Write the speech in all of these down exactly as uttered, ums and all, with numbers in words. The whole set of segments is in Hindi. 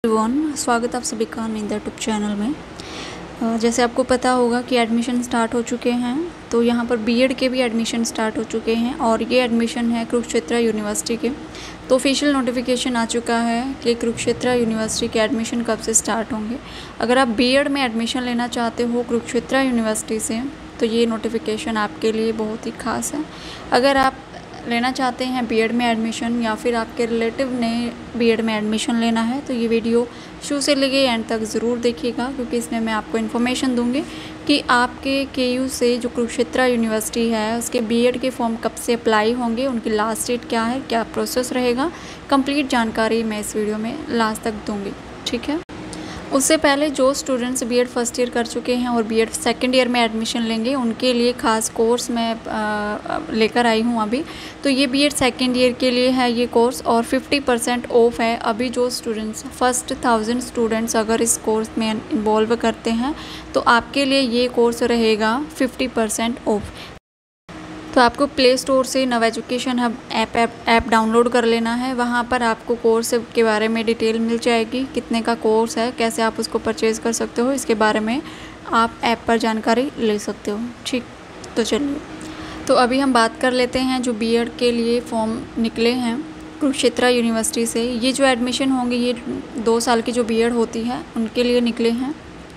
एवरीवन, स्वागत आप सभी का निंदा यूट्यूब चैनल में। अ, जैसे आपको पता होगा कि एडमिशन स्टार्ट हो चुके हैं, तो यहाँ पर बीएड के भी एडमिशन स्टार्ट हो चुके हैं और ये एडमिशन है कुरुक्षेत्र यूनिवर्सिटी के। तो ऑफिशियल नोटिफिकेशन आ चुका है कि कुरुक्षेत्र यूनिवर्सिटी के एडमिशन कब से स्टार्ट होंगे। अगर आप बीएड में एडमिशन लेना चाहते हो कुरुक्षेत्र यूनिवर्सिटी से, तो ये नोटिफिकेशन आपके लिए बहुत ही खास है। अगर आप लेना चाहते हैं बीएड में एडमिशन या फिर आपके रिलेटिव ने बीएड में एडमिशन लेना है, तो ये वीडियो शुरू से लेके एंड तक ज़रूर देखिएगा, क्योंकि इसमें मैं आपको इन्फॉर्मेशन दूंगी कि आपके केयू से जो कुरुक्षेत्र यूनिवर्सिटी है उसके बीएड के फॉर्म कब से अप्लाई होंगे, उनकी लास्ट डेट क्या है, क्या प्रोसेस रहेगा। कंप्लीट जानकारी मैं इस वीडियो में लास्ट तक दूँगी, ठीक है। उससे पहले जो स्टूडेंट्स बीएड फर्स्ट ईयर कर चुके हैं और बीएड सेकंड ईयर में एडमिशन लेंगे, उनके लिए खास कोर्स मैं लेकर आई हूँ अभी। तो ये बीएड सेकंड ईयर के लिए है ये कोर्स और फिफ्टी परसेंट ऑफ है। अभी जो स्टूडेंट्स फर्स्ट थाउजेंड स्टूडेंट्स अगर इस कोर्स में इन्वॉल्व करते हैं, तो आपके लिए ये कोर्स रहेगा फिफ्टी परसेंट ऑफ। तो आपको प्ले स्टोर से Nav education hub app app app download कर लेना है। वहाँ पर आपको कोर्स के बारे में डिटेल मिल जाएगी, कितने का कोर्स है, कैसे आप उसको परचेज़ कर सकते हो, इसके बारे में आप ऐप पर जानकारी ले सकते हो, ठीक। तो चलिए, तो अभी हम बात कर लेते हैं जो बीएड के लिए फॉर्म निकले हैं कुरुक्षेत्र यूनिवर्सिटी से। ये जो एडमिशन होंगे, ये दो साल की जो बीएड होती है उनके लिए निकले हैं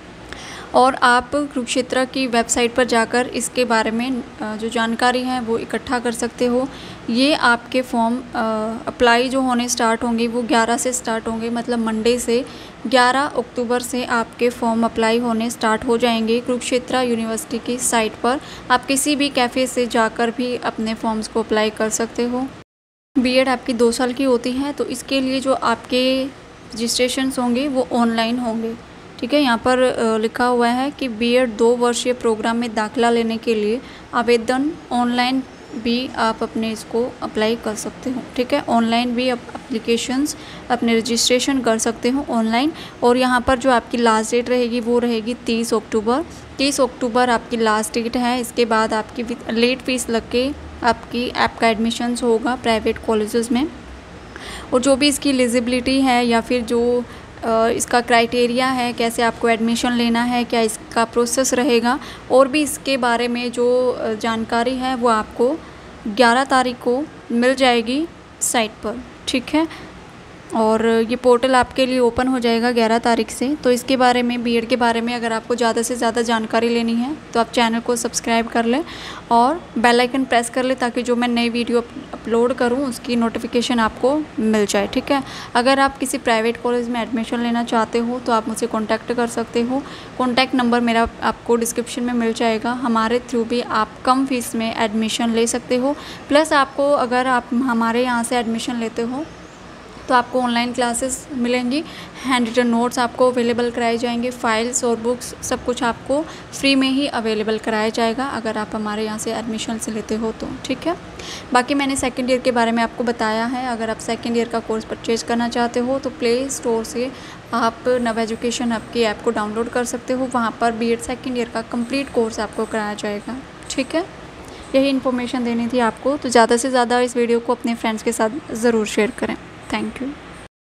और आप कुरुक्षेत्र की वेबसाइट पर जाकर इसके बारे में जो जानकारी है वो इकट्ठा कर सकते हो। ये आपके फॉर्म अप्लाई जो होने स्टार्ट होंगे वो ग्यारह से स्टार्ट होंगे, मतलब मंडे से ग्यारह अक्टूबर से आपके फॉर्म अप्लाई होने स्टार्ट हो जाएंगे कुरुक्षेत्र यूनिवर्सिटी की साइट पर। आप किसी भी कैफ़े से जाकर भी अपने फॉर्म्स को अप्लाई कर सकते हो। बीएड आपकी दो साल की होती है, तो इसके लिए जो आपके रजिस्ट्रेशंस होंगे वो ऑनलाइन होंगे, ठीक है। यहाँ पर लिखा हुआ है कि बीएड दो वर्षीय प्रोग्राम में दाखिला लेने के लिए आवेदन ऑनलाइन भी आप अपने इसको अप्लाई कर सकते हो, ठीक है। ऑनलाइन भी आप एप्लीकेशंस अपने रजिस्ट्रेशन कर सकते हो ऑनलाइन। और यहाँ पर जो आपकी लास्ट डेट रहेगी वो रहेगी तीस अक्टूबर। तीस अक्टूबर आपकी लास्ट डेट है। इसके बाद आपकी लेट फीस लग के आपकी ऐप का एडमिशन्स होगा प्राइवेट कॉलेजेस में। और जो भी इसकी एलिजिबिलिटी है या फिर जो इसका क्राइटेरिया है, कैसे आपको एडमिशन लेना है, क्या इसका प्रोसेस रहेगा, और भी इसके बारे में जो जानकारी है वो आपको ग्यारह तारीख को मिल जाएगी साइट पर, ठीक है। और ये पोर्टल आपके लिए ओपन हो जाएगा ग्यारह तारीख से। तो इसके बारे में, बीएड के बारे में अगर आपको ज़्यादा से ज़्यादा जानकारी लेनी है तो आप चैनल को सब्सक्राइब कर लें और बेल आइकन प्रेस कर लें, ताकि जो मैं नई वीडियो अपलोड करूं उसकी नोटिफिकेशन आपको मिल जाए, ठीक है। अगर आप किसी प्राइवेट कॉलेज में एडमिशन लेना चाहते हो तो आप मुझसे कॉन्टैक्ट कर सकते हो। कॉन्टैक्ट नंबर मेरा आपको डिस्क्रिप्शन में मिल जाएगा। हमारे थ्रू भी आप कम फीस में एडमिशन ले सकते हो। प्लस आपको, अगर आप हमारे यहाँ से एडमिशन लेते हो तो आपको ऑनलाइन क्लासेस मिलेंगी, हैंड रिटन नोट्स आपको अवेलेबल कराए जाएंगे, फाइल्स और बुक्स सब कुछ आपको फ्री में ही अवेलेबल कराया जाएगा अगर आप हमारे यहाँ से एडमिशन से लेते हो तो, ठीक है। बाकी मैंने सेकंड ईयर के बारे में आपको बताया है। अगर आप सेकंड ईयर का कोर्स परचेज़ करना चाहते हो तो प्ले स्टोर से आप नव एजुकेशन हब की ऐप को डाउनलोड कर सकते हो। वहाँ पर बीएड सेकेंड ईयर का कम्प्लीट कोर्स आपको कराया जाएगा, ठीक है। यही इन्फॉर्मेशन देनी थी आपको, तो ज़्यादा से ज़्यादा इस वीडियो को अपने फ्रेंड्स के साथ ज़रूर शेयर करें। Thank you.